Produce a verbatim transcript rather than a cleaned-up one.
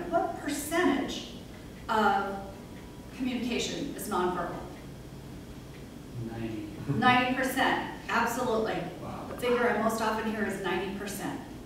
what percentage of communication is nonverbal? ninety. ninety percent, absolutely. Wow. The figure I most often hear is ninety percent.